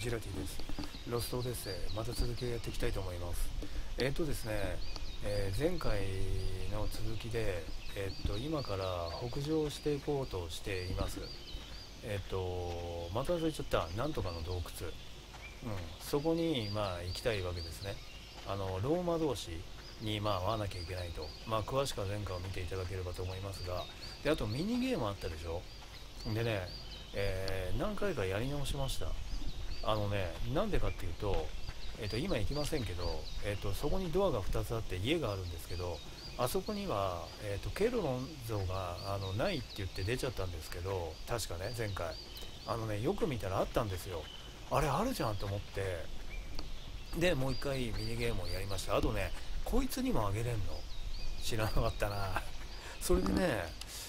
ジラティです。ロストオデッセイ、また続きをやっていきたいと思います。ですね、前回の続きで、今から北上していこうとしています。また忘れちゃった、なんとかの洞窟。そこに、行きたいわけですね。ローマ同士に、会わなきゃいけないと。詳しくは前回を見ていただければと思いますが、で、あとミニゲームあったでしょ。でね、何回かやり直しました。なんでかっていうと、今行きませんけど、そこにドアが2つあって家があるんですけど、あそこには、ケルロン像がないって言って出ちゃったんですけど、確かね、前回よく見たらあったんですよ。あれあるじゃんと思って、でもう一回ミニゲームをやりました。あとね、こいつにもあげれんの知らなかったな。それでね、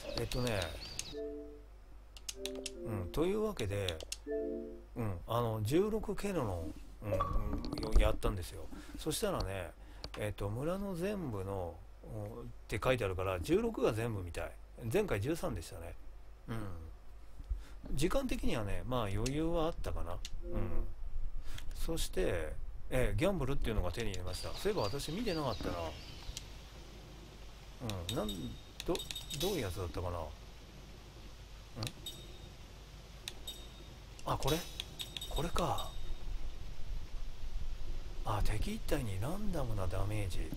というわけで、16ケロの、やったんですよ。そしたらね、村の全部の、って書いてあるから16が全部みたい。前回13でしたね。時間的にはね、余裕はあったかな。そして、ギャンブルっていうのが手に入れました。そういえば私見てなかったな。どういうやつだったかな。これか。敵一体にランダムなダメージ。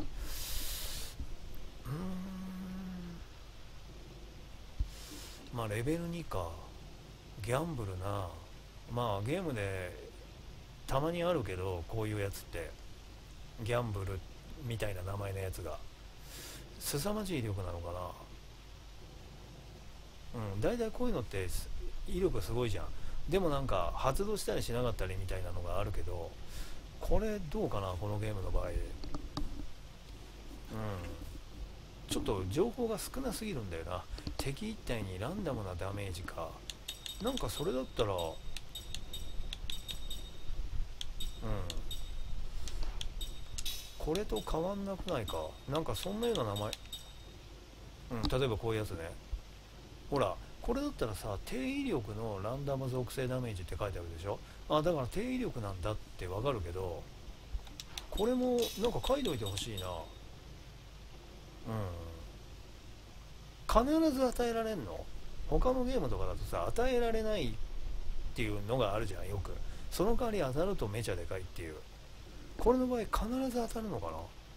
レベル2か。ギャンブルな。ゲームでたまにあるけど、こういうやつってギャンブルみたいな名前のやつが凄まじい威力なのかな。だいたいこういうのって威力すごいじゃん。でもなんか発動したりしなかったりみたいなのがあるけど、これどうかな、このゲームの場合。ちょっと情報が少なすぎるんだよな。敵一体にランダムなダメージか。なんかそれだったらこれと変わんなくないか。なんかそんなような名前。例えばこういうやつね。ほら、これだったらさ、低威力のランダム属性ダメージって書いてあるでしょ。だから低威力なんだってわかるけど、これもなんか書いておいてほしいな。必ず与えられんの？他のゲームとかだとさ、与えられないっていうのがあるじゃん、よく。その代わり当たるとめちゃでかいっていう。これの場合必ず当たるのかな。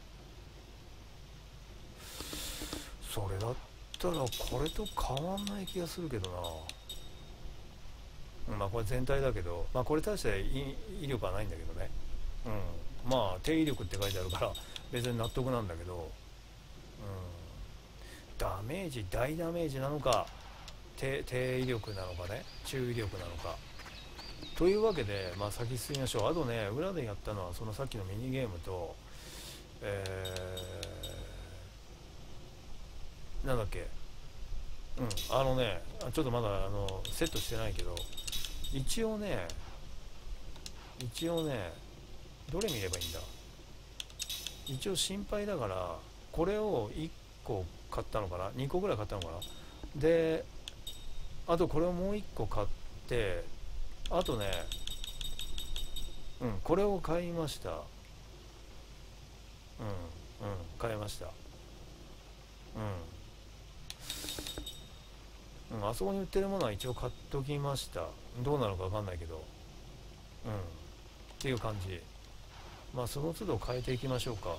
それだったらこれと変わんない気がするけどな。これ全体だけど、これ大して威力はないんだけどね。低威力って書いてあるから別に納得なんだけど、ダメージ大ダメージなのか、低威力なのかね、中威力なのか。というわけで、先進みましょう。あとね、裏でやったのはそのさっきのミニゲームと、なんだっけ。ちょっとまだセットしてないけど、一応ね、どれ見ればいいんだ。一応心配だから、これを1個買ったのかな、2個ぐらい買ったのかな。で、あとこれをもう1個買って、あとね、これを買いました。買いました。あそこに売ってるものは一応買っときました。どうなるか分かんないけど、っていう感じ。その都度変えていきましょうか。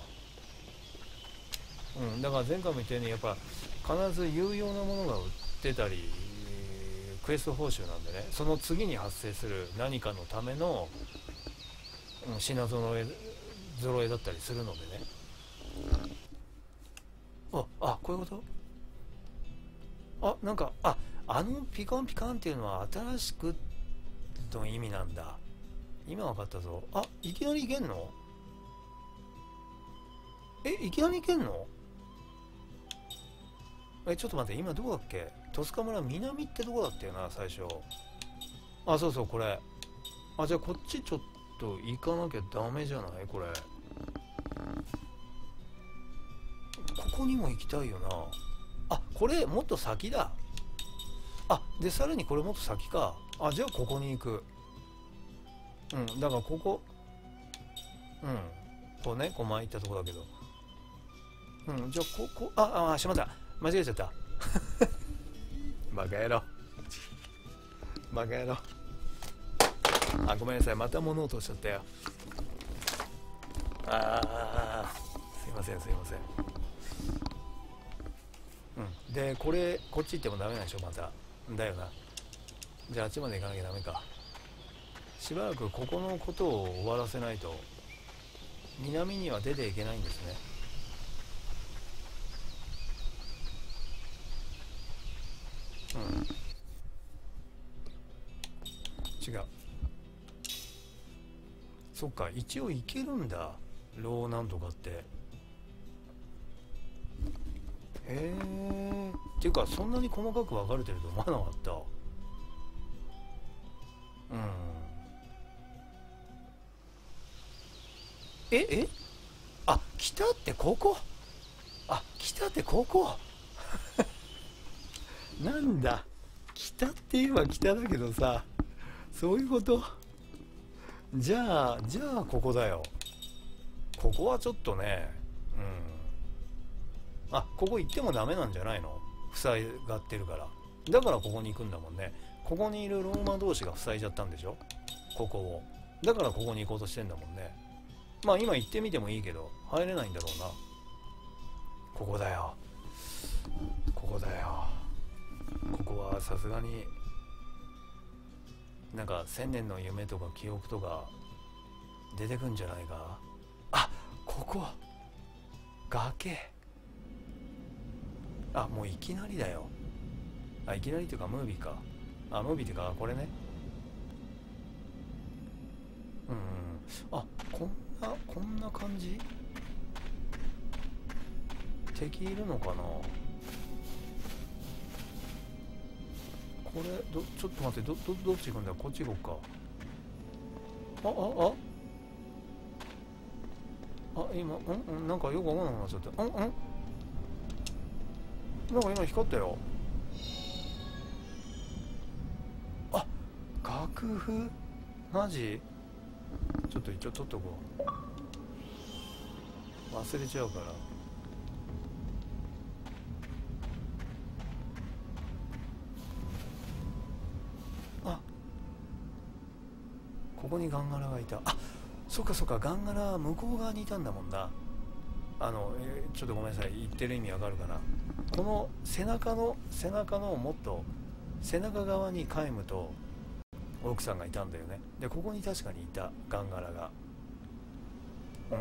だから前回も言ったように、やっぱ必ず有用なものが売ってたり、クエスト報酬なんでね、その次に発生する何かのための、品揃えだったりするのでね。こういうこと。なんかピカンピカンっていうのは新しくの意味なんだ。今分かったぞ。いきなりいけんの？いきなりいけんの？ちょっと待って、今どこだっけ。戸塚村南ってとこだったよな、最初。そうそう、これ。じゃあこっちちょっと行かなきゃダメじゃないこれ。ここにも行きたいよな。これもっと先だ。でさらにこれもっと先か。じゃあここに行く。 うん、だからここ、うん、こうね、こう前行ったとこだけど、うん、じゃあしまった、間違えちゃった。バカ野郎、バカ野郎。あ、ごめんなさい、また物落としちゃったよ。すいませんすいません。うん、でこれこっち行ってもダメなんでしょ、また。だよな。じゃああっちまで行かなきゃダメか。しばらくここのことを終わらせないと南には出ていけないんですね。うん、違う。そっか、一応行けるんだ、ローなんとかって。へえ。っていうかそんなに細かく分かれてると思わなかった。うん。え、あ、北ってここ。あ、北ってここ。なんだ、北って言えば北だけどさ、そういうこと。じゃあここだよ。ここはちょっとね。うん。あ、ここ行ってもダメなんじゃないの？塞がってるから。だからここに行くんだもんね。ここにいるローマ同士が塞いじゃったんでしょ、ここを。だからここに行こうとしてんだもんね。まあ今行ってみてもいいけど入れないんだろうな。ここだよ、ここだよ。ここはさすがになんか千年の夢とか記憶とか出てくんじゃないか。あ、ここ崖。あ、もういきなりだよ。あ、いきなりっていうかムービーか。あ、ムービーっていうかこれね。うん、うん、あ、こんな感じ。敵いるのかな。これちょっと待って、どっち行くんだ。こっち行こうか。今なんかよくわかんなくなっちゃった。なんか今光ったよ。あ、楽譜。マジ。ちょっと一応取っとこう、忘れちゃうから。あ、ここにガンガラがいた。あ、そっかそっか、ガンガラ向こう側にいたんだもんな。ちょっとごめんなさい、言ってる意味わかるかな。この背中のもっと背中側にカイムと奥さんがいたんだよね。でここに確かにいたガンガラが。うん。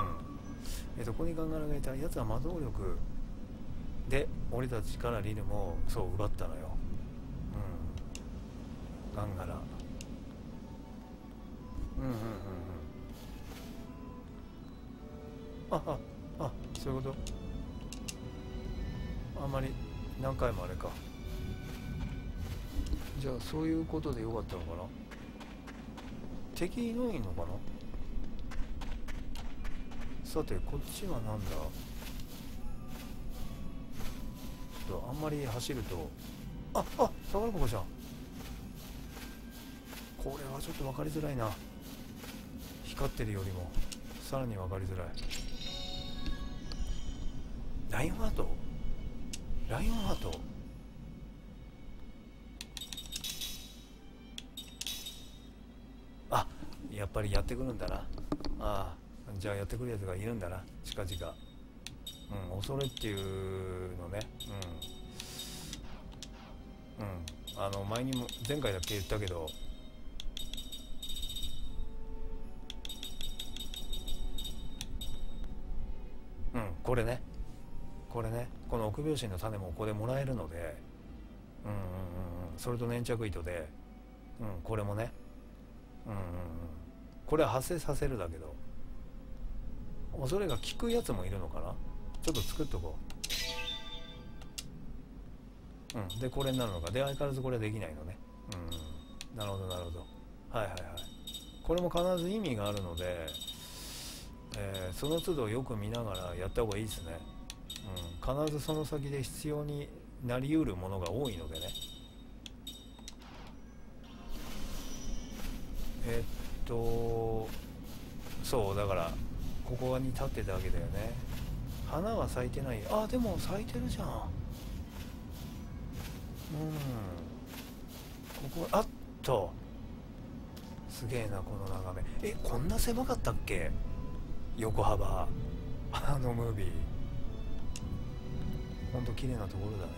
ここにガンガラがいたやつは魔導力で俺たちからリルもそう奪ったのよ。うん、ガンガラ。うんうんうんうん。そういうこと。あんまり何回もあれか。じゃあそういうことでよかったのかな。敵いないのかな。さてこっちはなんだ。ちょっとあんまり走ると。魚子ちゃん。これはちょっと分かりづらいな。光ってるよりもさらに分かりづらい。ライオンハート。ライオンハート。あ、やっぱりやってくるんだな。じゃあやってくるやつがいるんだな、近々。うん、恐れっていうのね。前にも前回だけ言ったけど、これね、この臆病心の種もここでもらえるので、それと粘着糸で、これもね、これは発生させるだけど、恐れが効くやつもいるのかな。ちょっと作っとこう。でこれになるのか。で相変わらずこれはできないのね。なるほどなるほど。はいはいはい。これも必ず意味があるので、その都度よく見ながらやった方がいいですね。必ずその先で必要になりうるものが多いのでね。 そうだからここに立ってたわけだよね。花は咲いてない。あ、でも咲いてるじゃん。ここあっとすげえなこの眺め。こんな狭かったっけ、横幅。あのムービーほんと綺麗なところだね。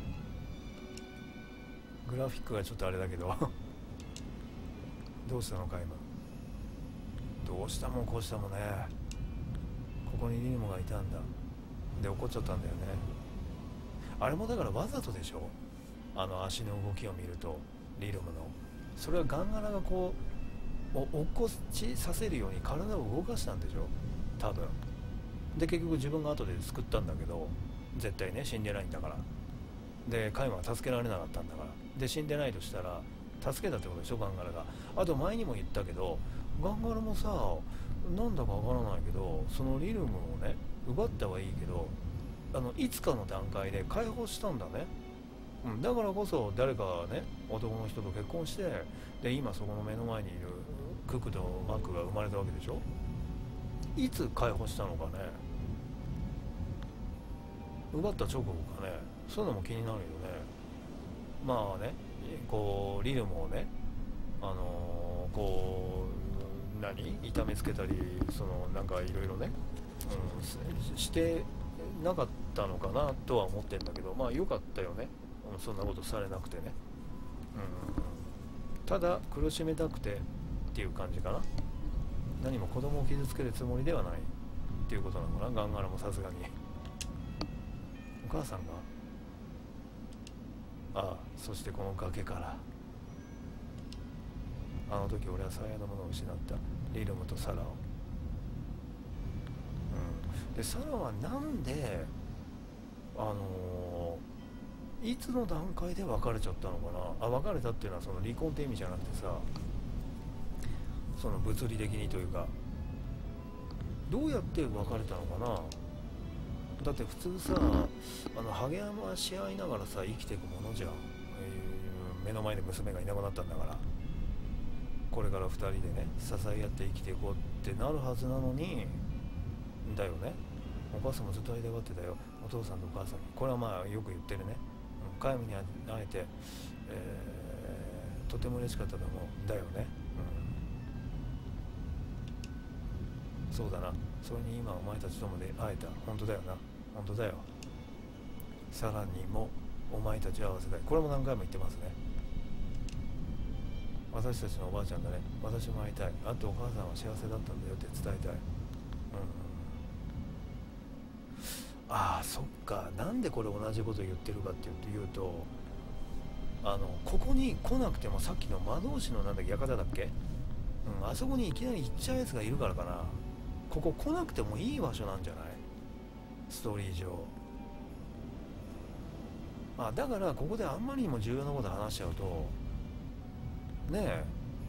グラフィックがちょっとあれだけどどうしたのか今。どうしたもんこうしたもね。ここにリルモがいたんだ。で怒っちゃったんだよね。あれもだからわざとでしょ。あの足の動きを見るとリルムのそれはガンガラがこう落っこちさせるように体を動かしたんでしょ多分。で結局自分が後で救ったんだけど、絶対ね死んでないんだから。でカイマは助けられなかったんだから。で死んでないとしたら助けたってことでしょガンガラが。あと前にも言ったけどガンガラもさ、なんだかわからないけどそのリルムをね奪ったはいいけどいつかの段階で解放したんだね。だからこそ誰かね男の人と結婚して、で今そこの目の前にいるククとマックが生まれたわけでしょ。いつ解放したのかね、奪った直後かね。そういうのも気になるよね。まあね、こうリルムをねこう痛めつけたりなんかいろいろね、してなかったのかなとは思ってんだけど、まあ良かったよね、そんなことされなくてね。ただ苦しめたくてっていう感じかな。何も子供を傷つけるつもりではないっていうことなのかな、ガンガラもさすがに。お母さんが、ああ、そしてこの崖から、あの時俺は最愛のものを失った、リルムとサラを。でサラはなんでいつの段階で別れちゃったのかな。別れたっていうのはその離婚って意味じゃなくてさ、その物理的にというかどうやって別れたのかな。だって普通さ励まし合いながらさ生きていくものじゃん、目の前で娘がいなくなったんだから。これから2人でね支え合って生きていこうってなるはずなのにだよね。お母さんもずっと会いたがってたよ、お父さんとお母さんに。これはまあよく言ってるね。皆無に会えて、とても嬉しかったと思うだよね。そうだな。それに今お前たちともで会えた。本当だよな。本当だよ。さらにもお前たちを会わせたい。これも何回も言ってますね。私たちのおばあちゃんだね。私も会いたい。あとお母さんは幸せだったんだよって伝えたい。ああそっか。なんでこれ同じこと言ってるかっていうとここに来なくてもさっきの魔導士のなんだっけ館だっけ、あそこにいきなり行っちゃうやつがいるからかな。ここ来なくてもいい場所なんじゃない、ストーリー上。だからここであんまりにも重要なこと話しちゃうとねえ、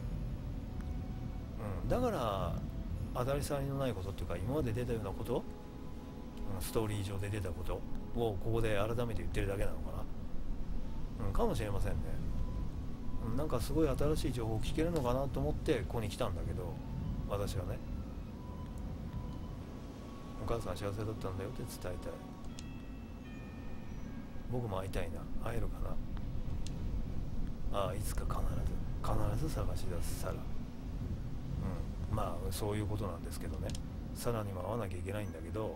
だから当たり障りのないことっていうか今まで出たようなこと、ストーリー上で出たことをここで改めて言ってるだけなのかな、かもしれませんね。なんかすごい新しい情報を聞けるのかなと思ってここに来たんだけど、私はねお母さん幸せだったんだよって伝えたい。僕も会いたいな。会えるかな。いつか必ず探し出すサラ。まあそういうことなんですけどね。サラにも会わなきゃいけないんだけど、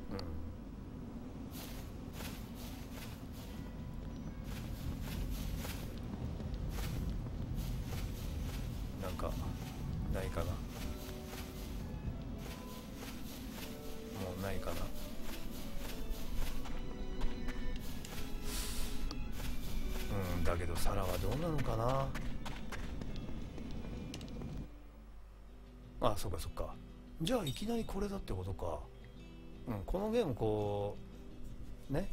なんかないかな。もうないかな。だけどサラはどうなのかな。そっかそっか。じゃあいきなりこれだってことか。このゲームこうね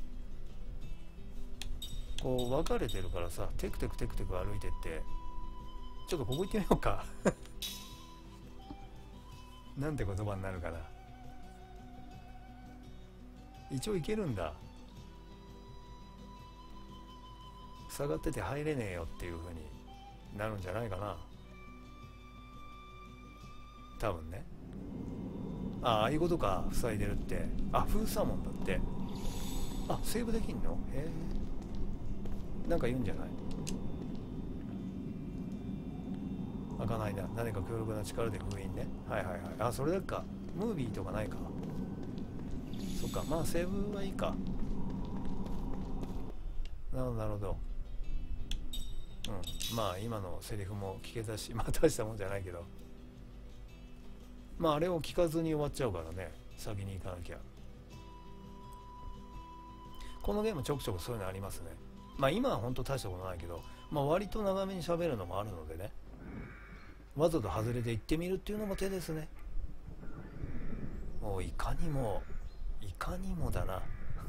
こう分かれてるからさ、テクテクテクテク歩いてって、ちょっとここ行ってみようかなんて言葉になるかな。一応行けるんだ。塞がってて入れねえよっていう風になるんじゃないかな。 多分ね。ああいうことか、塞いでるって。あ、封鎖門だって。あ、セーブできんの？へえ。なんか言うんじゃない？開かないな。何か強力な力で封印ね。はいはいはい。あ、それだけか。ムービーとかないか。そっか、まあセーブはいいか。なるほどなるほど。うん。まあ今のセリフも聞けたし、まあ大したもんじゃないけど。まああれを聞かずに終わっちゃうからね。先に行かなきゃ。このゲームちょくちょくそういうのありますね。まあ今は本当大したことないけど、まあ割と長めに喋るのもあるのでね。わざと外れて行ってみるっていうのも手ですね。もういかにもだな。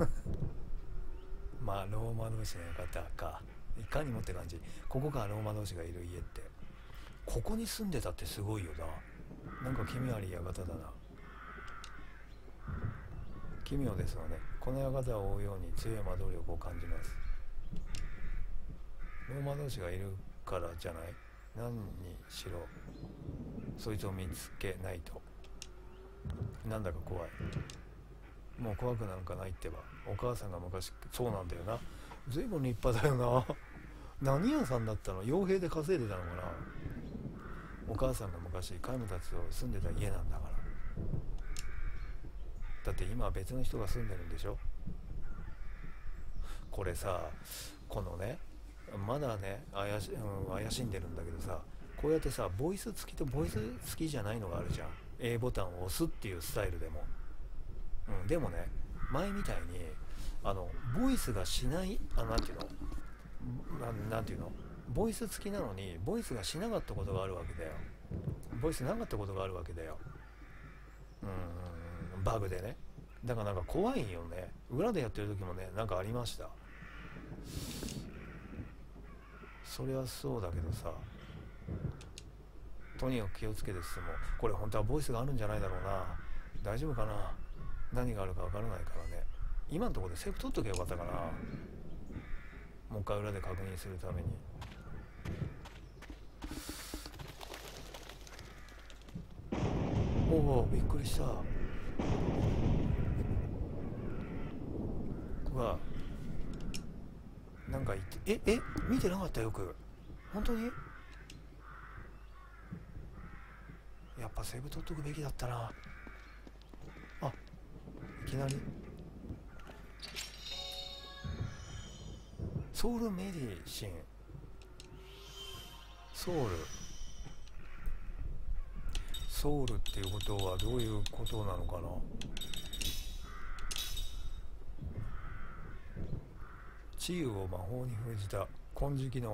まあローマ同士の館か。いかにもって感じ。ここか、ローマ同士がいる家って。ここに住んでたってすごいよな。なんか奇妙あり館だな。奇妙ですよね。この館を追うように強い魔導力を感じます。ローマ同士がいるからじゃない？何にしろそいつを見つけないと。なんだか怖い。もう怖くなんかないってば。お母さんが昔、そうなんだよな。随分立派だよな。何屋さんだったの？傭兵で稼いでたのかな。お母さんが昔カイムたちと住んでた家なんだから。だって今は別の人が住んでるんでしょ。これさ、このね、まだね怪しんでるんだけどさ、こうやってさ、ボイス付きとボイス付きじゃないのがあるじゃん。 A ボタンを押すっていうスタイルでも、でもね、前みたいにボイスがしない、なんていうの、なんていうの、ボイス付きなのにボイスがしなかったことがあるわけだよ。ボイスなかったことがあるわけだよ。バグでね。だからなんか怖いよね。裏でやってる時もね、なんかありました。そりゃそうだけどさ、とにかく気をつけて進もう。これ本当はボイスがあるんじゃないだろうな。大丈夫かな。何があるか分からないからね。今のところでセーフ取っとけばよかったかな。もう一回裏で確認するために。おお、びっくりした。うわ、なんか言って、見てなかった？よく。本当にやっぱセーブ取っとくべきだったな。あ、いきなりソウルメディシン、ソウルっていうことはどういうことなのかな。治癒を魔法に封じた金色の、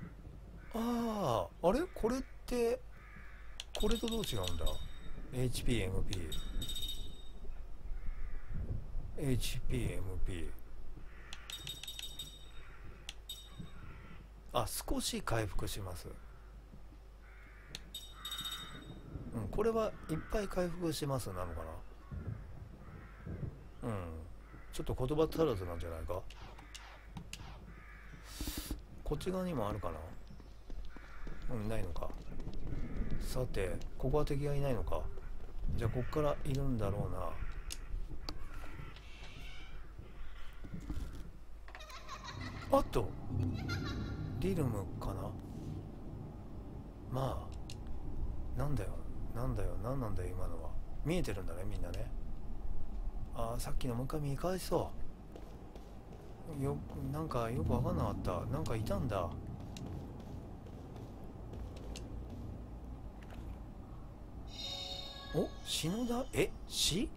あれこれってこれとどう違うんだ。 HPMP 少し回復します。これはいっぱい回復しますなのかな。ちょっと言葉足らずなんじゃないか。こっち側にもあるかな。ないのか。さて、ここは敵がいないのか。じゃあこっからいるんだろうな。あっとリルムかな。まあなんだよ何なんだよ今のは。見えてるんだね、みんなね。さっきのもう一回見返しそう。なんかよく分かんなかった。なんかいたんだ。お、篠田、死？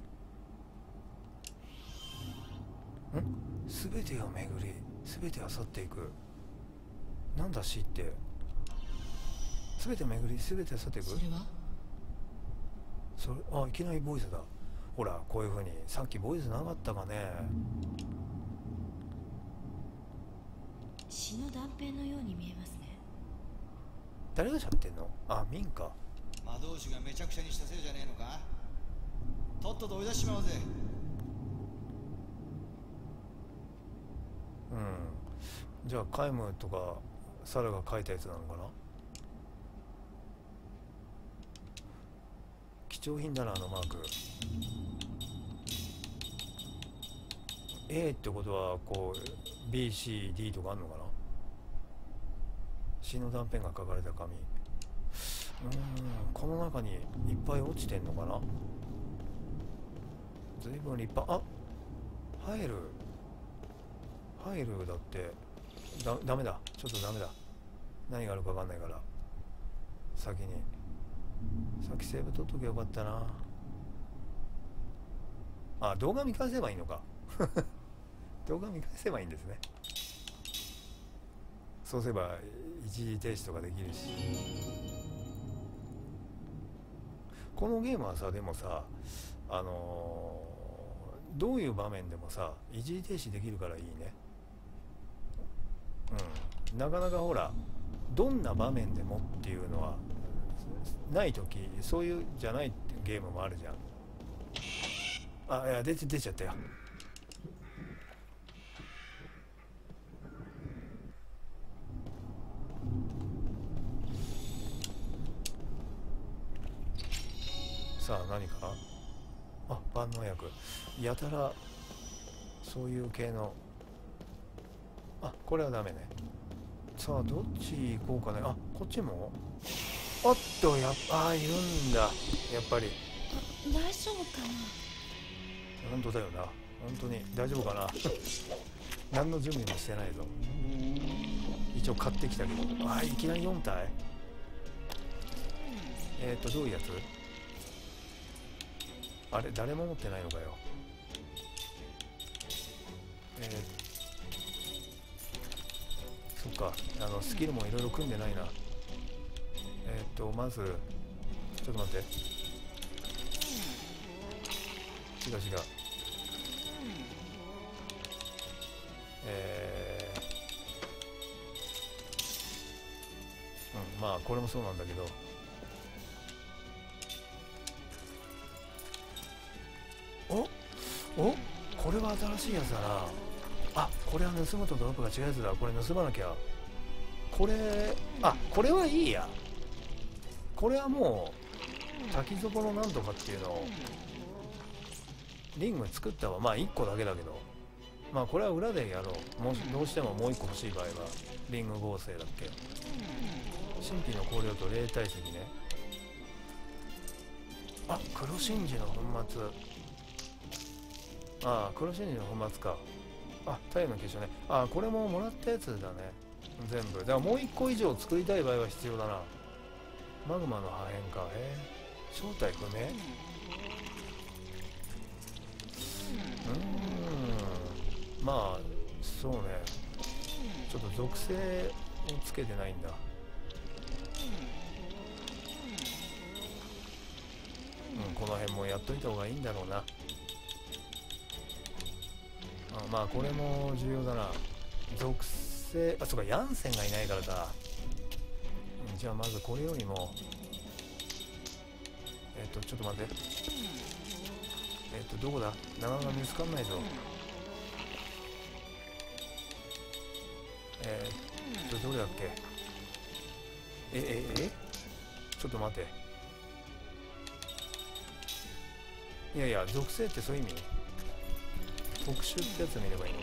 全てを巡り全ては去っていく。なんだ死って。全てを巡り全ては去っていく。 それはそれ、いきなりボイスだ。ほら、こういう風にさっきボイスなかったかね。 詩の断片のように見えますね。 誰が喋ってんの？ミンか。 魔導士がめちゃくちゃにしたせいじゃねえのか。とっとと追い出しちまおうぜ。 じゃあカイムとかサラが書いたやつなのかな。 貴重品だな、あのマーク。 A ってことはこう BCD とかあんのかな。死の断片が書かれた紙。この中にいっぱい落ちてんのかな。随分立派。あ、入るだって。ダメだ、ちょっとダメだ。何があるか分かんないから、先セーブ取っとけばよかったな。あ、動画見返せばいいのか。動画見返せばいいんですね。そうすれば一時停止とかできるし。このゲームはさ、でもさ、どういう場面でもさ一時停止できるからいいね。なかなかほら、どんな場面でもっていうのはない時、そういうじゃないゲームもあるじゃん。あ、いや、出ちゃったよ。さあ何か。あ、万能薬。やたらそういう系の。あ、これはダメね。さあどっち行こうかね。あ、こっちも。おっと、いるんだ、やっぱり。 大丈夫かな。 本当だよな、本当に大丈夫かな。何の準備もしてないぞ。一応買ってきたけど。いきなり4体。どういうやつ。あれ、誰も持ってないのかよ。そっか、スキルもいろいろ組んでないな。まずちょっと待って。違う。まあこれもそうなんだけど、これは新しいやつだな。あ、これは盗むとドロップが違うやつだ。これ盗まなきゃ。これはいいや。これはもう滝底のなんとかっていうのをリング作ったわ。まあ1個だけだけど、まあこれは裏でやろう。もしどうしてももう1個欲しい場合はリング合成だっけ。神秘の香料と霊体石ね。あ、黒真珠の粉末。黒真珠の粉末か。太陽の結晶ね。これももらったやつだね、全部。だからもう1個以上作りたい場合は必要だな。マグマの破片か。正体不明。まあそうね、ちょっと属性をつけてないんだ。この辺もやっといた方がいいんだろうな。まあこれも重要だな。属性、そうか、ヤンセンがいないからか。じゃあまずこれよりもちょっと待って。どこだ。なかなか見つかんないぞ。どれだっけ。ちょっと待って。いやいや、属性ってそういう意味。特殊ってやつ見ればいいの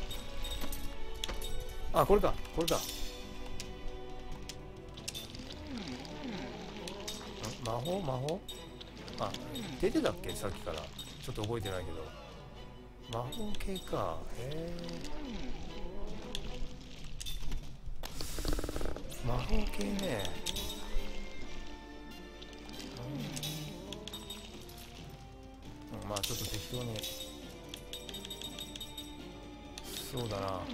か。これか。魔法。出てたっけ、さっきから。ちょっと覚えてないけど。魔法系か。魔法系ね。まあちょっと適当に。そうだな。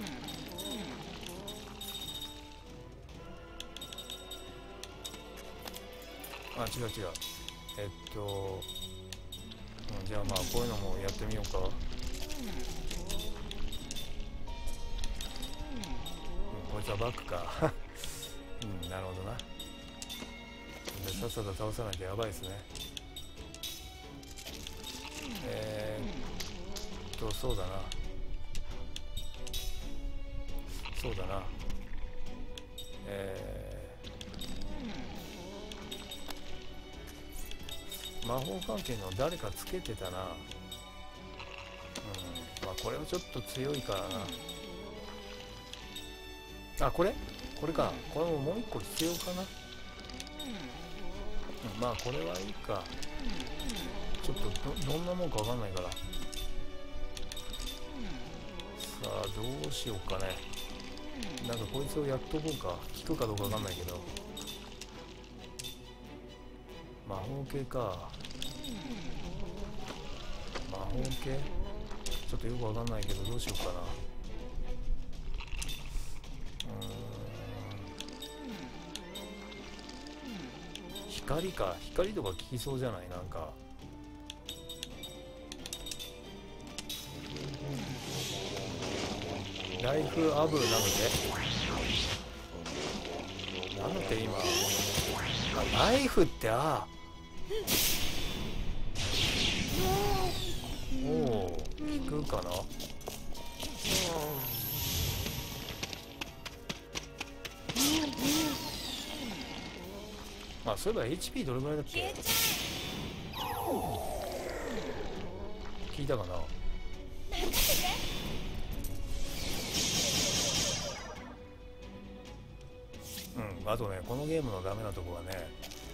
違う。じゃあまあこういうのもやってみようか。こいつはバックか。なるほどな。でさっさと倒さなきゃやばいですね。そうだな。 魔法関係の誰かつけてたな。まあこれはちょっと強いからな。あ、これか。これももう一個必要かな。まあこれはいいか。ちょっと どんなもんかわかんないから。さあどうしようかね。なんかこいつをやっとこうか。効くかどうかわかんないけど。魔法系か。魔法系ちょっとよくわかんないけどどうしようかな。光か。光とか効きそうじゃない？なんかライフアブなのでなんだって今ライフっておお効くかな。あ、そういえば HP どれぐらいだっけ？聞いたかな。あとね、このゲームのダメなとこはね、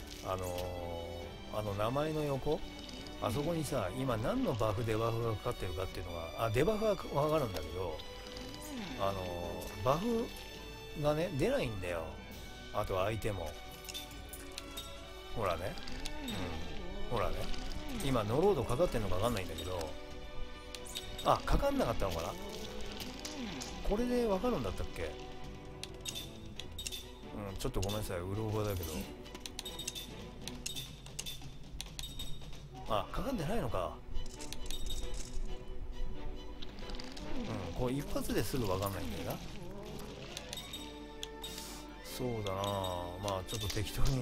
名前の横、あそこにさ、今何のバフデバフがかかってるかっていうのが、デバフはわかるんだけど、バフがね出ないんだよ。あと相手もほらね、ほらね、今ノロードかかってんのかわかんないんだけど、あ、かかんなかったのかな。これでわかるんだったっけ？ちょっとごめんなさい、うろ覚えだけど。あ、かかんでないのか。こう一発ですぐわかんないんだよな。そうだな。まあちょっと適当に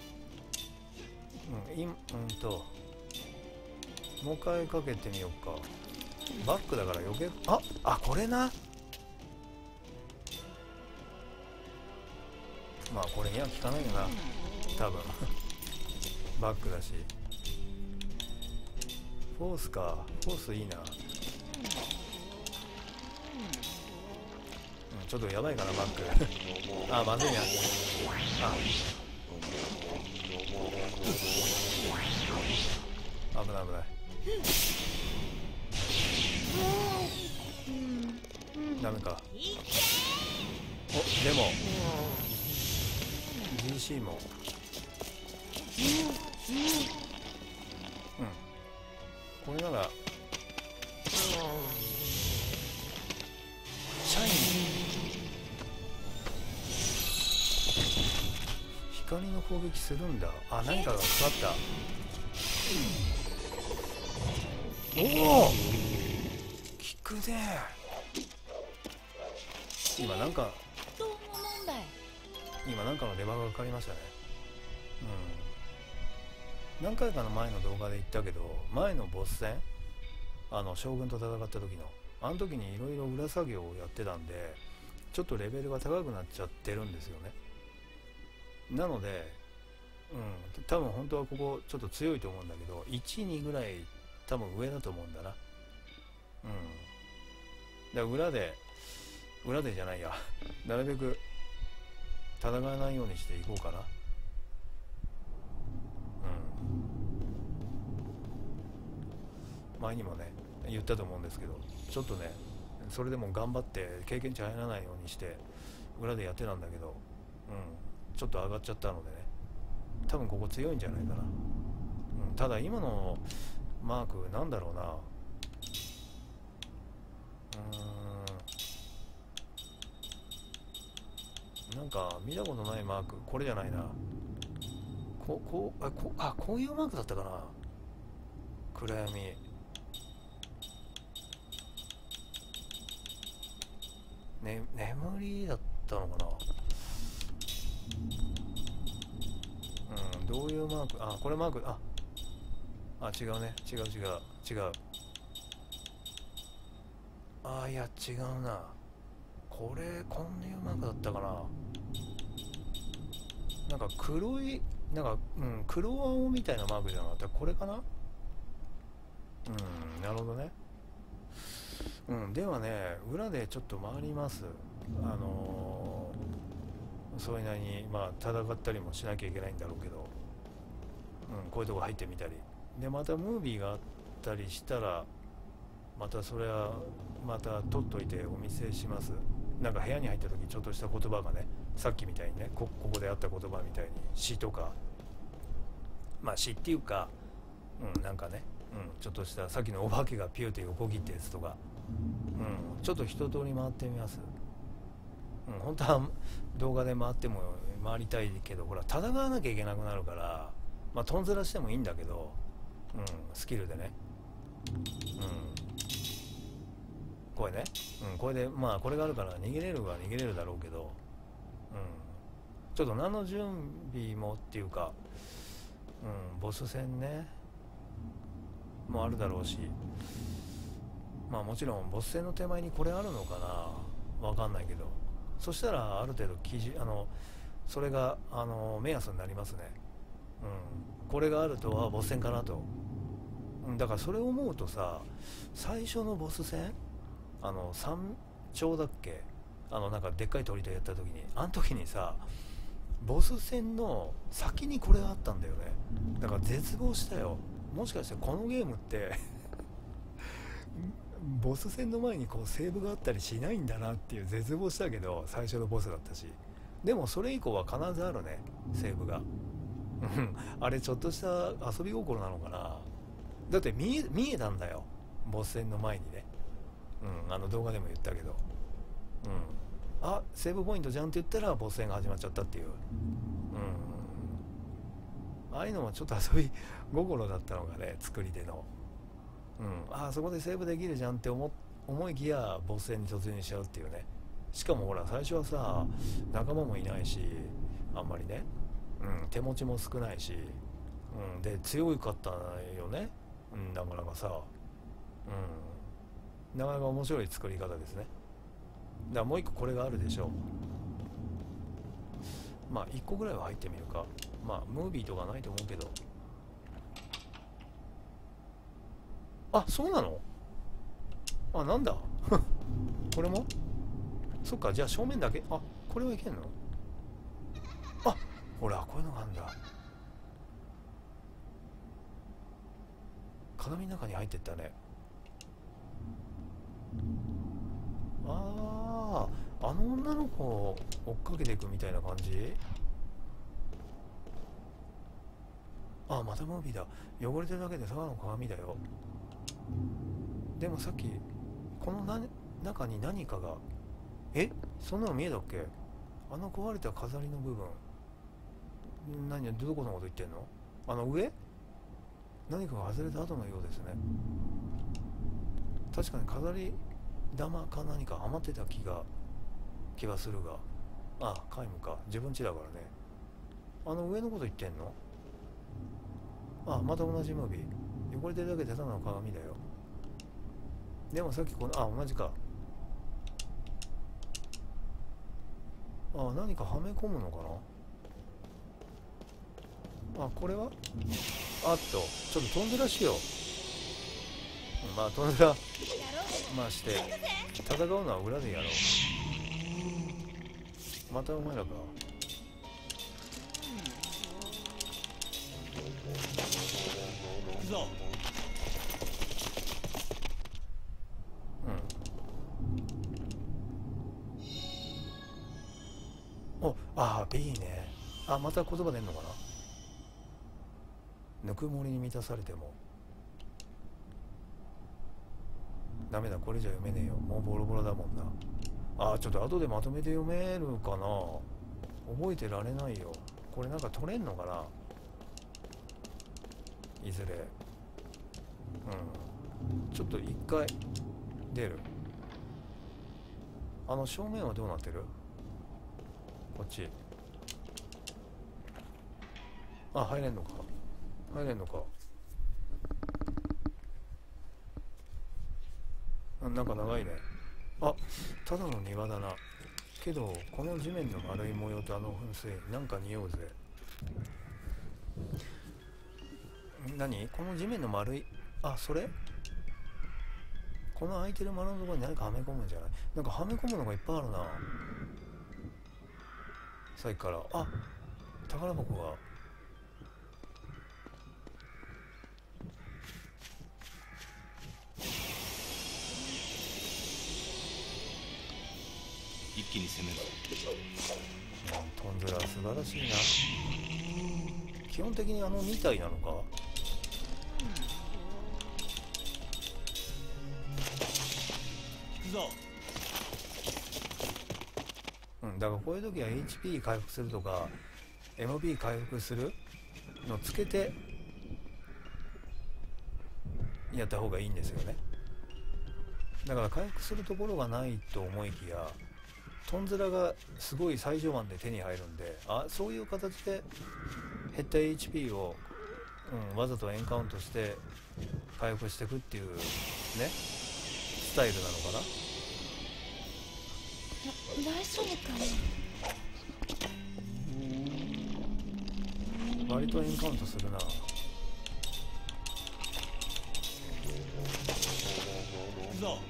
もう一回かけてみようか。バックだから余計、これな。まあこれには効かないよな多分バックだし。フォースか。フォースいいな。ちょっとやばいかなバックあ、まずいな。危ない危ない。ダメか。お、でもGC もこれならシャイン光の攻撃するんだ。あ、何かがかかった。おお、効くね。今なんかの出番がかかりましたね。何回かの前の動画で言ったけど、前のボス戦、将軍と戦った時のあの時にいろいろ裏作業をやってたんで、ちょっとレベルが高くなっちゃってるんですよね。なので多分本当はここちょっと強いと思うんだけど、1、2ぐらい多分上だと思うんだな。だから裏でじゃないやなるべく戦わないようにしていこうかな。前にもね言ったと思うんですけど、ちょっとねそれでも頑張って経験値入らないようにして裏でやってたんだけど、ちょっと上がっちゃったのでね、多分ここ強いんじゃないかな。ただ今のマークなんだろうな。なんか見たことないマーク。これじゃないな。こういうマークだったかな。暗闇。眠りだったのかな。どういうマーク。これマーク。違うね。違う。いや違うな。こんなマークだったかな。なんか黒いなんか、黒青みたいなマークじゃなかった。これかな。なるほどね。ではね、裏でちょっと回ります。それなりに戦ったりもしなきゃいけないんだろうけど、こういうとこ入ってみたりで、またムービーがあったりしたら、またそれはまた撮っといてお見せします。なんか部屋に入った時ちょっとした言葉がね、さっきみたいにね、ここであった言葉みたいに詩とか、詩っていうか、なんかね、ちょっとしたさっきのお化けがピューって横切ったやつとか、ちょっと一通り回ってみます。本当は動画で回っても回りたいけど、ほら戦わなきゃいけなくなるから、とんずらしてもいいんだけど、スキルでね、これね、これでこれがあるから逃げれるは逃げれるだろうけど、ちょっと何の準備もっていうか、ボス戦ねもあるだろうし、もちろんボス戦の手前にこれあるのかな、わかんないけど、そしたらある程度それが目安になりますね。これがあるとはボス戦かなと。だからそれを思うとさ、最初のボス戦山頂だっけ、なんかでっかい鳥とやった時に、あの時にさ、ボス戦の先にこれがあったんだよね。だから絶望したよ。もしかしてこのゲームってボス戦の前にこうセーブがあったりしないんだなっていう絶望したけど、最初のボスだったし、でもそれ以降は必ずあるね、セーブが。あれちょっとした遊び心なのかな。だって見えたんだよ、ボス戦の前にね。動画でも言ったけど、セーブポイントじゃんって言ったらボス戦が始まっちゃったっていう、ああいうのもちょっと遊び心だったのがね、作りでの、そこでセーブできるじゃんって思いきやボス戦に突入しちゃうっていうね。しかもほら最初はさ、仲間もいないし、あんまりね、手持ちも少ないし、で強かったよね。なかなかさ、なかなか面白い作り方ですね。だからもう一個これがあるでしょう。1個ぐらいは入ってみるか。ムービーとかないと思うけど。そうなの。なんだこれもそっか。じゃあ正面だけ。これはいけんの。ほらこういうのがあるんだ。鏡の中に入ってったね。あの女の子を追っかけていくみたいな感じ。またムービーだ。汚れてるだけでただの鏡だよ。でもさっきこの中に何かが、そんなの見えたっけ。壊れた飾りの部分、どこのこと言ってんの。上何かが外れた後のようですね。確かに飾り玉か何か余ってた気がするが、皆無か、自分家だからね。上のこと言ってんの。また同じムービー。汚れてるだけでただの鏡だよ。でもさっき同じか。何かはめ込むのかな。これはちょっと飛んでらしよう。飛んでらして戦うのは裏でやろう。またお前らか。 行くぞ。 B ね。また言葉出んのかな。ぬくもりに満たされてもダメだ。これじゃ読めねえよ。もうボロボロだもんな。ちょっと後でまとめて読めるかな。覚えてられないよ。これなんか取れんのかな、いずれ。ちょっと一回出る。正面はどうなってる。こっち。入れんのか。なんか長いね。ただの庭だな。けどこの地面の丸い模様と噴水なんか匂うぜ。 何この地面の丸い、あ、それこの空いてる丸のところに何かはめ込むんじゃない？なんかはめ込むのがいっぱいあるな、さっきから。あ、宝箱が。 一気に攻める。 トンズラ素晴らしいな。基本的に2体なのか。 行くぞ。 だからこういう時は HP 回復するとか MP 回復するのつけてやった方がいいんですよね。だから回復するところがないと思いきやトンズラがすごい最上腕で手に入るんで、そういう形で減った HP を、わざとエンカウントして回復していくっていうねスタイルなのかな。 大丈夫かな。 割とエンカウントするな。 行くぞ。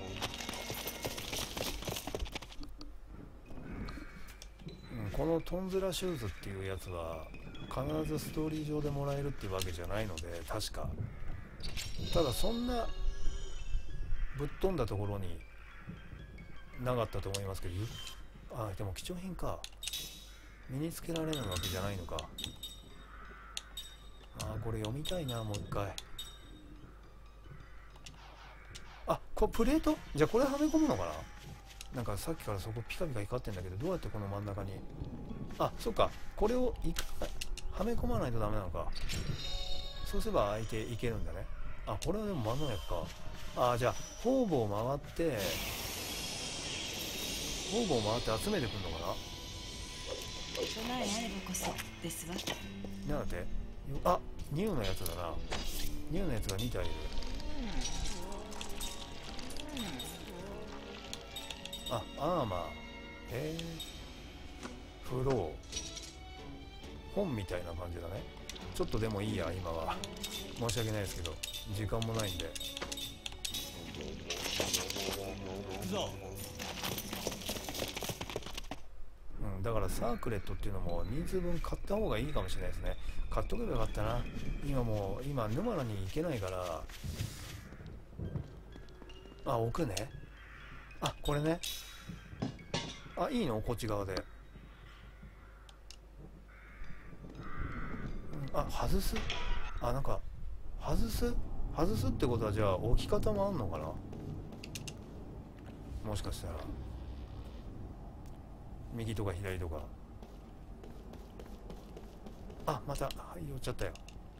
このトンズラシューズっていうやつは必ずストーリー上でもらえるっていうわけじゃないので、確か。ただそんなぶっ飛んだところになかったと思いますけど、でも貴重品か。身につけられるわけじゃないのか。これ読みたいな、もう一回。プレートじゃあこれはめ込むのかな。なんかさっきからそこピカピカ光ってんだけど、どうやってこの真ん中に。そっか、これをはめ込まないとダメなのか。そうすれば相手いけるんだね。これはでも真ん中か。じゃあ方々回って集めてくんのかな。 備えあればこそですわ。 なんだってニューのやつだな。ニューのやつが2体いる。アーマー、フロー、本みたいな感じだね。ちょっとでもいいや、今は。申し訳ないですけど時間もないんで。 行くぞ。 だからサークレットっていうのも人数分買った方がいいかもしれないですね。買っとけばよかったな。今沼原に行けないから。置くね。これね。いいのこっち側で。外す。なんか外すってことは、じゃあ置き方もあんのかな、もしかしたら。右とか左とか。また寄っちゃったよ。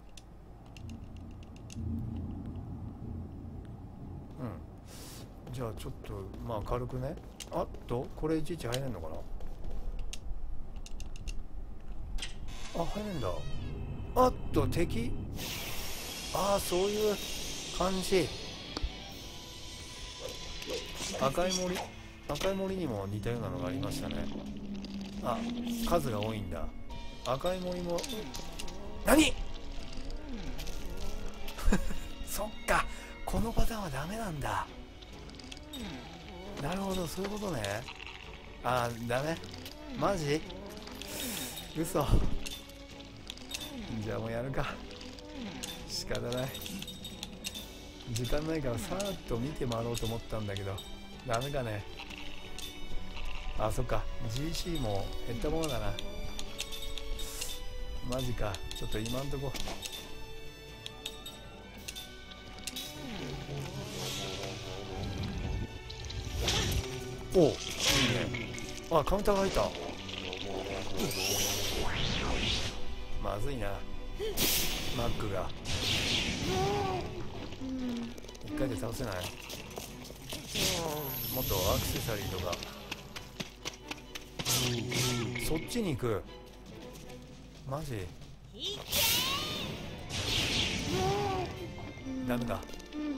じゃあちょっと軽くね。これいちいち入れんのかな。入れんだ。敵。そういう感じ。赤い森にも似たようなのがありましたね。数が多いんだ。赤い森も。何そっか、このパターンはダメなんだ。なるほど、そういうことね。ダメ。マジ？嘘。じゃあもうやるか。仕方ない。時間ないからさーっと見て回ろうと思ったんだけど、ダメかね。そっか、 GC も減ったものだな。マジか。ちょっと今んとこいいね。カウンターが入った。まずいな、マックが。1回で倒せない。もっとアクセサリーとか。そっちに行く。マジダメだ。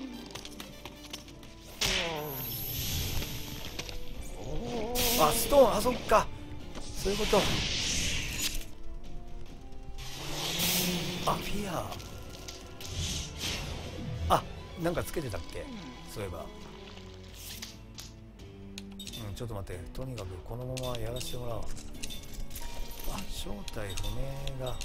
ストーン。そっか、そういうこと。フィア。 なんかつけてたっけ、そういえば。ちょっと待って、とにかくこのままやらせてもらおう。あ、正体不明が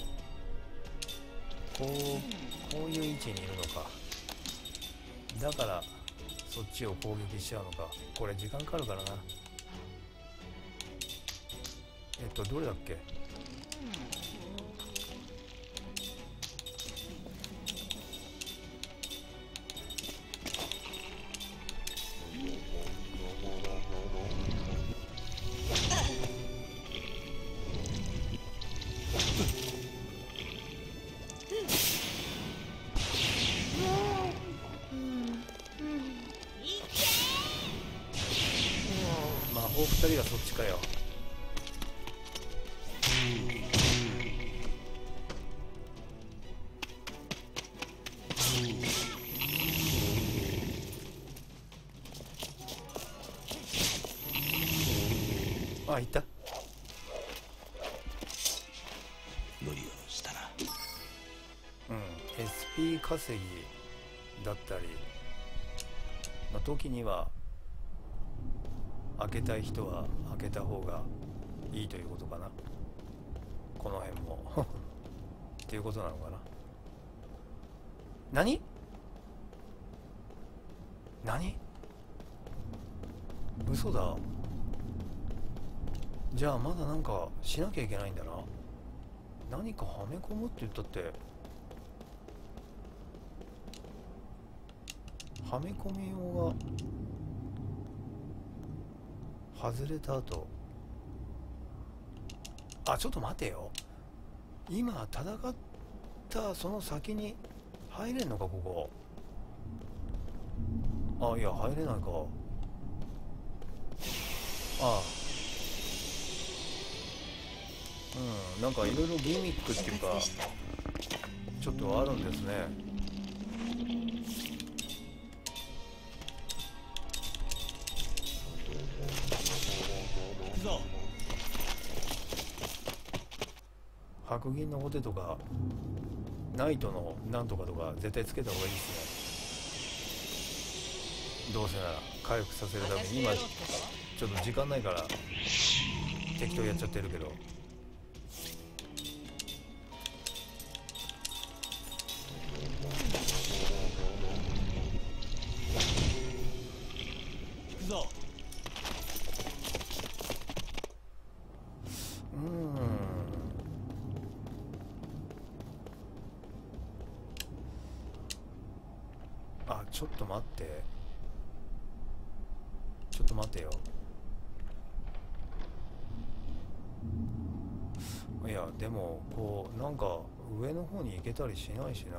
こういう位置にいるのか。だからそっちを攻撃しちゃうのか。これ時間かかるからな。どれだっけ。魔法2人がそっちかよ。あ、いた。 無理をしたな。 SP 稼ぎだったりの時には開けたい人は開けた方がいいということかな、この辺もっていうことなのかな。何嘘だ。じゃあまだなんかしなきゃいけないんだな。何かはめ込むって言ったって、はめ込みようが外れた後、ちょっと待てよ。今戦ったその先に入れんのか、ここ。いや入れないか。なんかいろいろギミックっていうかちょっとあるんですね。 行くぞ。 白銀のホテとかナイトのなんとかとか絶対つけた方がいいですね。どうせなら回復させるために。今ちょっと時間ないから適当やっちゃってるけど。 行くぞ。 ちょっと待って、ちょっと待てよ。いやでもこうなんか上の方に行けたりしないし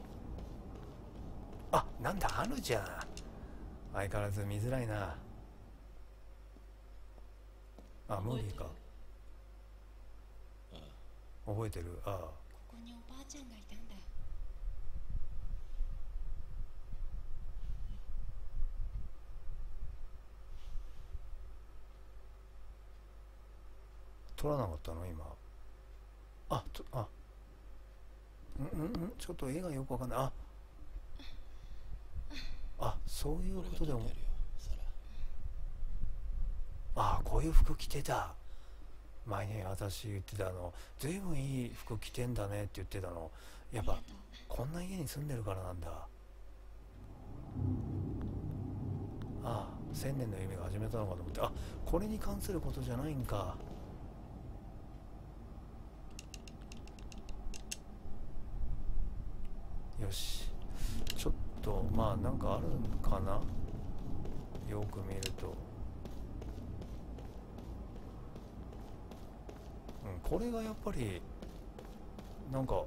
な。なんだ、あるじゃん。相変わらず見づらいな。無理か。覚えてる。 ここにおばあちゃんがいたんだ。 取らなかったの今。ちょっと絵がよくわかんない。そういうことでも。こういう服着てた。前に私言ってたずいぶんいい服着てんだねって言ってたの。やっぱこんな家に住んでるからなんだ。千年の夢が始めたのかと思って。これに関することじゃないんか。よし、ちょっとなんかあるかな。よく見るとこれがやっぱりなんか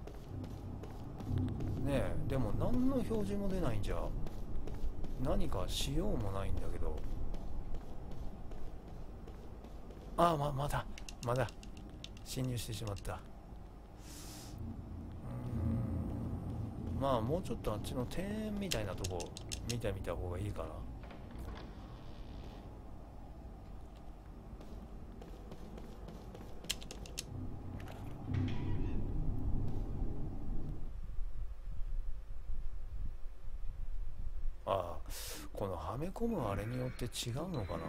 ねえ。でも何の表示も出ないんじゃ何かしようもないんだけど。まだ侵入してしまった。もうちょっとあっちの庭園みたいなとこ見てみた方がいいかな。 このはめ込むあれによって違うのかな。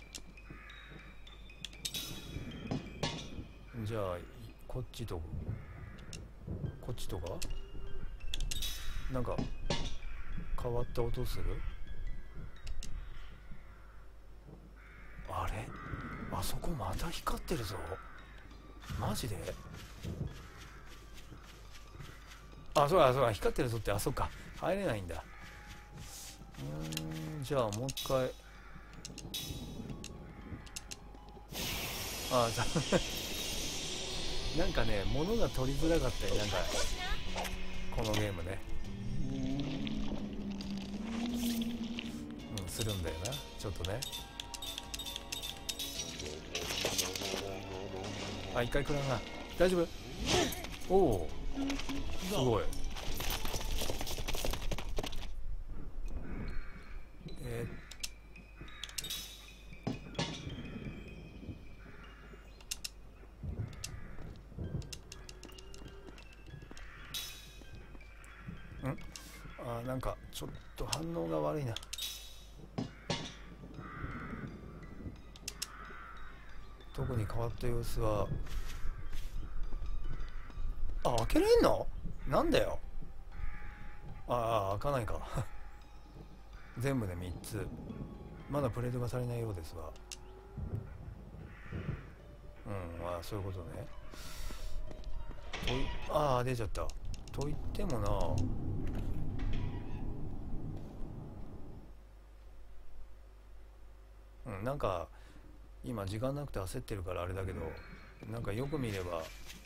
じゃあこっちとこっちとかなんか変わった音する。あれ、あそこまた光ってるぞ。マジで。あ、そうだそうだ、光ってるぞって。あ、そっか、入れないんだ。じゃあもう一回。あ、なんかね、物が取りづらかったり、なんかこのゲームね、するんだよな、ちょっとね。あ、一回食らうな。大丈夫？おお、すごい。なんかちょっと反応が悪いな。特に変わった様子は。あ、開けれんの？なんだよ。開かないか。全部で3つ。まだプレートが足りないようですが。そういうことね。出ちゃった。と言ってもな、なんか今時間なくて焦ってるからあれだけど、なんかよく見れば、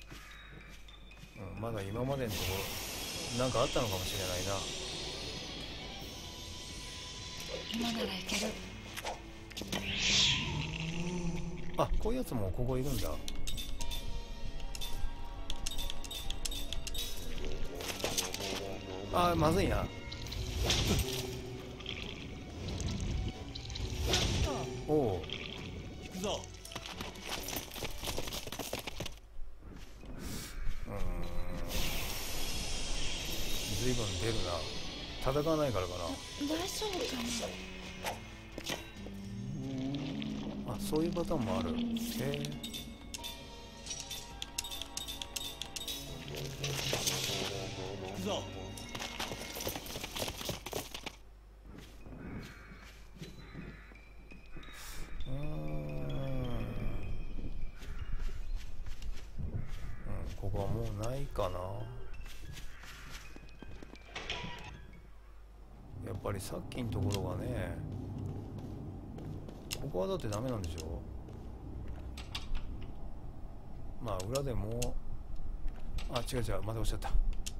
まだ今までのところなんかあったのかもしれないな。 今ならいける。 あ、こういうやつもここいるんだ。まずいな。おお、 行くぞ。 随分出るな。戦わないからかな。 大丈夫かな。 そういうパターンもある。へえ。 行くぞ。 ここはもうないかな。やっぱりさっきのところがね、ここはだってダメなんでしょ。裏でも違う違う、また押しちゃった。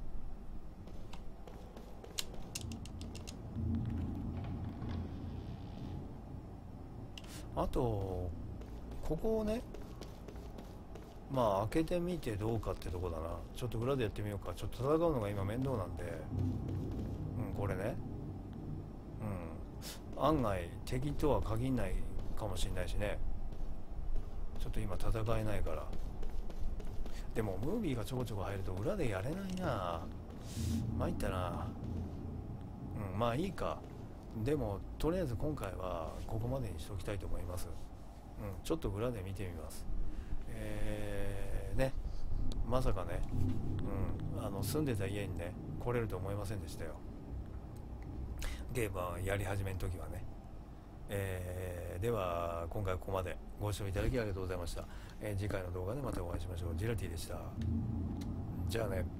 あとここをね、開けてみてどうかってとこだな。ちょっと裏でやってみようか。ちょっと戦うのが今面倒なんで、これね、案外敵とは限んないかもしれないしね。ちょっと今戦えないから。でもムービーがちょこちょこ入ると裏でやれないな。参ったな。いいか。でもとりあえず今回はここまでにしておきたいと思います。ちょっと裏で見てみます。ね、まさかね、住んでた家にね来れると思いませんでしたよ。ゲームはやり始めの時はね。では今回はここまで。ご視聴いただきありがとうございました。次回の動画でまたお会いしましょう。ジラティでした。じゃあね。